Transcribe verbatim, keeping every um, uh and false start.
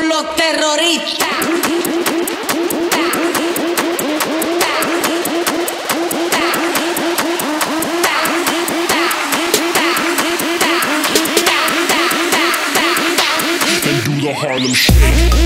con los terroristas. And do the Harlem Shake.